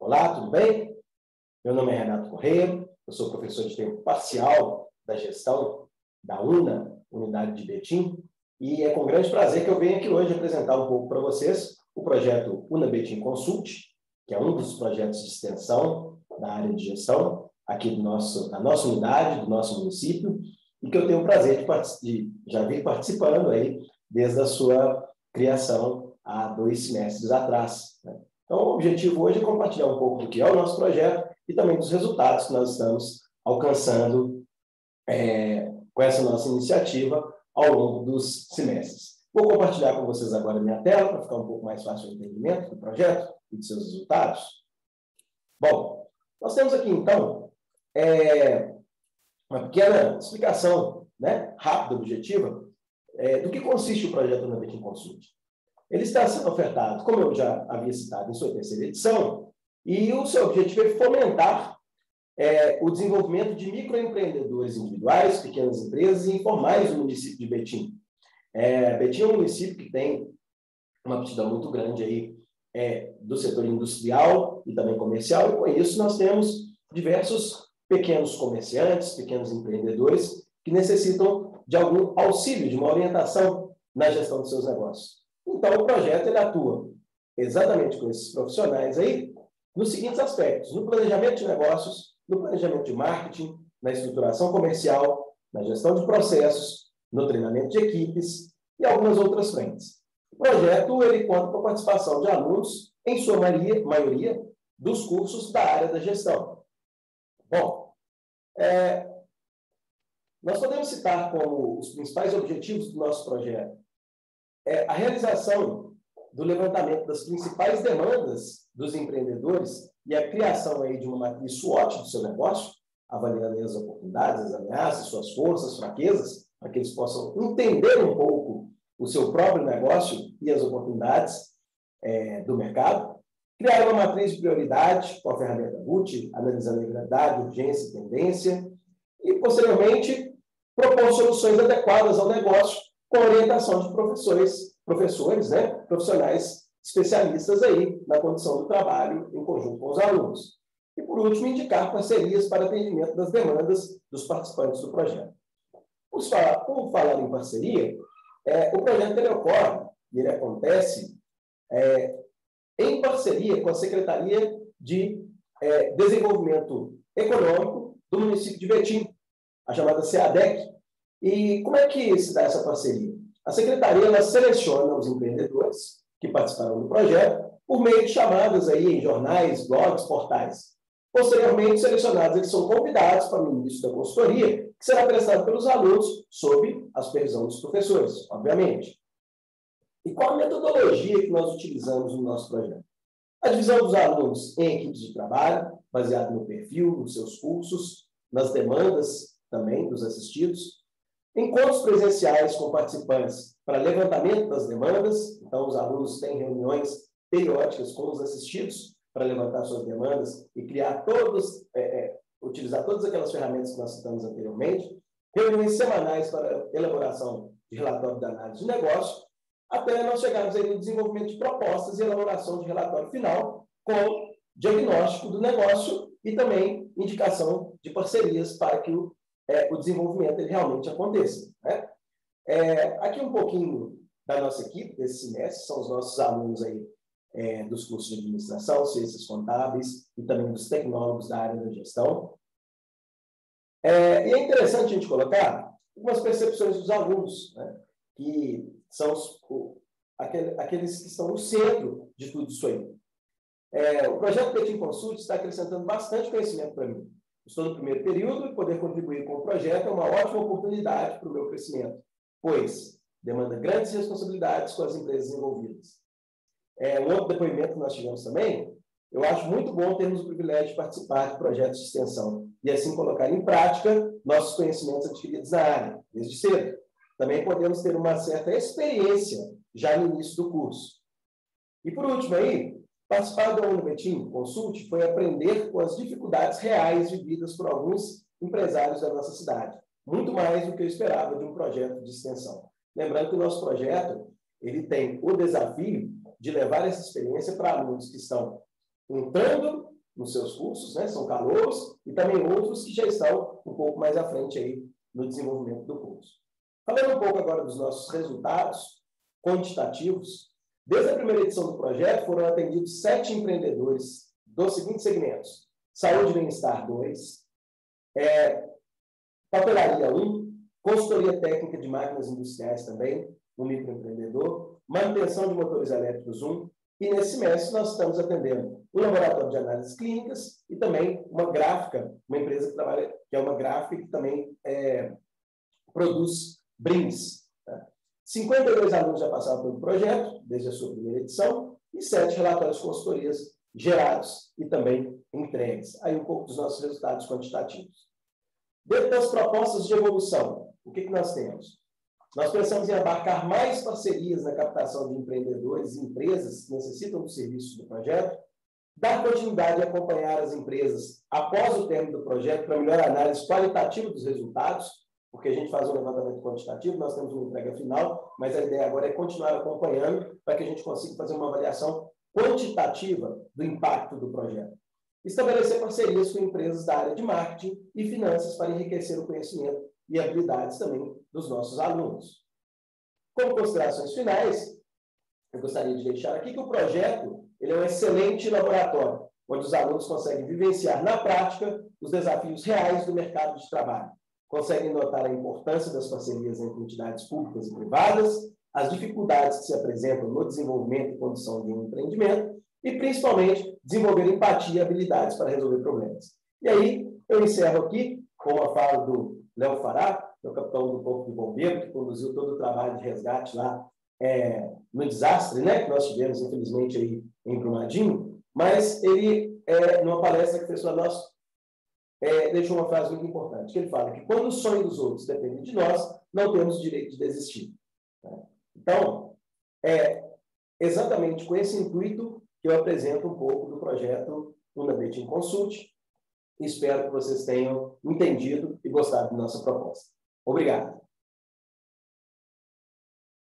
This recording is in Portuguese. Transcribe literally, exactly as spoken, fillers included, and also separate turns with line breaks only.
Olá, tudo bem? Meu nome é Renato Correia, eu sou professor de tempo parcial da gestão da UNA, Unidade de Betim, e é com grande prazer que eu venho aqui hoje apresentar um pouco para vocês o projeto UNA Betim Consult, que é um dos projetos de extensão da área de gestão aqui do nosso, da nossa unidade, do nosso município, e que eu tenho o prazer de, de já vir participando aí desde a sua criação há dois semestres atrás, né? Então, o objetivo hoje é compartilhar um pouco do que é o nosso projeto e também dos resultados que nós estamos alcançando é, com essa nossa iniciativa ao longo dos semestres. Vou compartilhar com vocês agora a minha tela para ficar um pouco mais fácil o entendimento do projeto e de seus resultados. Bom, nós temos aqui, então, é, uma pequena explicação, né, rápida, objetiva, é, do que consiste o projeto UNA Betim Consult. Ele está sendo ofertado, como eu já havia citado em sua terceira edição, e o seu objetivo é fomentar é, o desenvolvimento de microempreendedores individuais, pequenas empresas e informais do município de Betim. É, Betim é um município que tem uma aptidão muito grande aí, é, do setor industrial e também comercial, e com isso nós temos diversos pequenos comerciantes, pequenos empreendedores que necessitam de algum auxílio, de uma orientação na gestão dos seus negócios. Então, o projeto ele atua exatamente com esses profissionais aí nos seguintes aspectos: no planejamento de negócios, no planejamento de marketing, na estruturação comercial, na gestão de processos, no treinamento de equipes e algumas outras frentes. O projeto ele conta com a participação de alunos, em sua maioria, maioria dos cursos da área da gestão. Bom, é, nós podemos citar como os principais objetivos do nosso projeto é a realização do levantamento das principais demandas dos empreendedores e a criação aí de uma matriz SWOT do seu negócio, avaliando as oportunidades, as ameaças, suas forças, fraquezas, para que eles possam entender um pouco o seu próprio negócio e as oportunidades é, do mercado. Criar uma matriz de prioridade com a ferramenta B U T, analisando a gravidade, urgência e tendência, e, posteriormente, propor soluções adequadas ao negócio com orientação de professores, professores, né, profissionais especialistas aí na condição do trabalho em conjunto com os alunos. E, por último, indicar parcerias para atendimento das demandas dos participantes do projeto. Por falar, por falar em parceria, é, o projeto ele ocorre e ele acontece é, em parceria com a Secretaria de é, Desenvolvimento Econômico do município de Betim, a chamada SEADEC. E como é que se dá essa parceria? A Secretaria ela seleciona os empreendedores que participaram do projeto por meio de chamadas aí em jornais, blogs, portais. Posteriormente, selecionados, eles são convidados para o início da consultoria, que será prestado pelos alunos sob a supervisão dos professores, obviamente. E qual a metodologia que nós utilizamos no nosso projeto? A divisão dos alunos em equipes de trabalho, baseado no perfil, nos seus cursos, nas demandas também dos assistidos. Encontros presenciais com participantes para levantamento das demandas. Então, os alunos têm reuniões periódicas com os assistidos para levantar suas demandas e criar todos, é, é, utilizar todas aquelas ferramentas que nós citamos anteriormente. Reuniões semanais para elaboração de relatório de análise de negócio, até nós chegarmos aí no desenvolvimento de propostas e elaboração de relatório final com diagnóstico do negócio e também indicação de parcerias para que o É, o desenvolvimento ele realmente aconteça, né? É, aqui um pouquinho da nossa equipe desse semestre, são os nossos alunos aí, é, dos cursos de administração, ciências contábeis e também dos tecnólogos da área da gestão. É, e é interessante a gente colocar algumas percepções dos alunos, né, que são os, o, aquele, aqueles que estão no centro de tudo isso aí. É, o projeto Betim Consult está acrescentando bastante conhecimento para mim. Estou no primeiro período e poder contribuir com o projeto é uma ótima oportunidade para o meu crescimento, pois demanda grandes responsabilidades com as empresas envolvidas. É, um outro depoimento que nós tivemos também, eu acho muito bom termos o privilégio de participar de projetos de extensão e assim colocar em prática nossos conhecimentos adquiridos na área, desde cedo. Também podemos ter uma certa experiência já no início do curso. E por último aí, participar do UNA Betim Consult foi aprender com as dificuldades reais vividas por alguns empresários da nossa cidade, muito mais do que eu esperava de um projeto de extensão. Lembrando que o nosso projeto ele tem o desafio de levar essa experiência para alunos que estão entrando nos seus cursos, né? São calouros, e também outros que já estão um pouco mais à frente aí no desenvolvimento do curso. Falando um pouco agora dos nossos resultados quantitativos, desde a primeira edição do projeto foram atendidos sete empreendedores dos seguintes segmentos: saúde e bem-estar dois, é, papelaria um, consultoria técnica de máquinas industriais também, um microempreendedor, manutenção de motores elétricos um, e nesse semestre nós estamos atendendo um laboratório de análises clínicas e também uma gráfica, uma empresa que trabalha, que é uma gráfica que também é, produz brindes. Tá? cinquenta e dois alunos já passaram pelo projeto, desde a sua primeira edição, e sete relatórios de consultorias gerados e também entregues. Aí um pouco dos nossos resultados quantitativos. Dentro das propostas de evolução, o que, que nós temos? Nós pensamos em abarcar mais parcerias na captação de empreendedores e empresas que necessitam dos serviços do projeto, dar continuidade e acompanhar as empresas após o término do projeto para melhor análise qualitativa dos resultados, porque a gente faz um levantamento quantitativo, nós temos uma entrega final, mas a ideia agora é continuar acompanhando para que a gente consiga fazer uma avaliação quantitativa do impacto do projeto. Estabelecer parcerias com empresas da área de marketing e finanças para enriquecer o conhecimento e habilidades também dos nossos alunos. Como considerações finais, eu gostaria de deixar aqui que o projeto ele é um excelente laboratório, onde os alunos conseguem vivenciar na prática os desafios reais do mercado de trabalho. Conseguem notar a importância das parcerias entre entidades públicas e privadas, as dificuldades que se apresentam no desenvolvimento e condução de um empreendimento e, principalmente, desenvolver empatia e habilidades para resolver problemas. E aí, eu encerro aqui com a fala do Léo Fará, que é o capitão do Corpo de Bombeiro, que conduziu todo o trabalho de resgate lá é, no desastre, né, que nós tivemos, infelizmente, aí em Brumadinho, mas ele, é, numa palestra que fez para nós, é, deixou uma frase muito importante, que ele fala que quando o sonho dos outros depende de nós, não temos o direito de desistir. Né? Então, é exatamente com esse intuito que eu apresento um pouco do projeto UNABETIM Consult. Espero que vocês tenham entendido e gostado da nossa proposta. Obrigado.